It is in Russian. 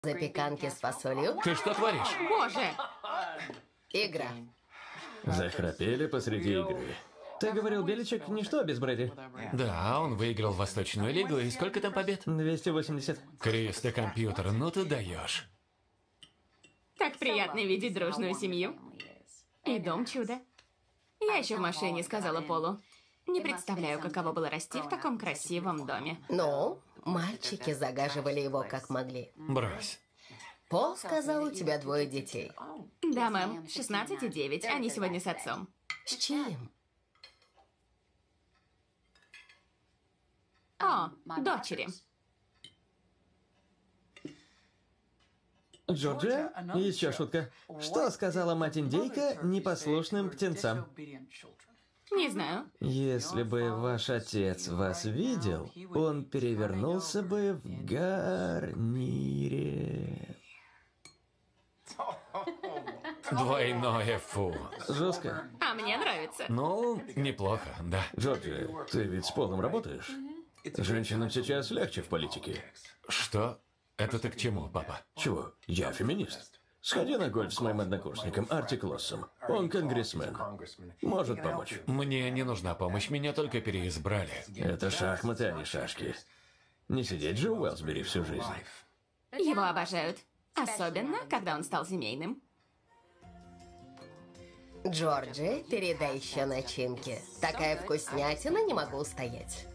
Запеканки с фасолью. Ты что творишь? Боже! Игра. Захрапели посреди игры. Ты говорил, Беличек ничто без Брэди. Да, он выиграл Восточную лигу, и сколько там побед? 280. Кристо, компьютер, ну ты даешь. Так приятно видеть дружную семью. И дом чудо. Я еще в машине сказала Полу. Не представляю, каково было расти в таком красивом доме. Ну, мальчики загаживали его как могли. Брось. Пол сказал, у тебя 2 детей. Да, мэм, 16 и 9. Они сегодня с отцом. С чем? О, дочери. Джорджия, еще шутка. Что сказала мать-индейка непослушным птенцам? Не знаю. Если бы ваш отец вас видел, он перевернулся бы в гарнире. Двойное фу. Жестко. А мне нравится. Ну, неплохо, да. Джорджия, ты ведь с Полом работаешь? Женщинам сейчас легче в политике. Что? Это ты к чему, папа? Чего? Я феминист. Сходи на гольф с моим однокурсником Арти Клоссом. Он конгрессмен. Может помочь. Мне не нужна помощь, меня только переизбрали. Это шахматы, а не шашки. Не сидеть же у Уэлсбери всю жизнь. Его обожают. Особенно, когда он стал семейным. Джорджи, передай еще начинки. Такая вкуснятина, не могу устоять.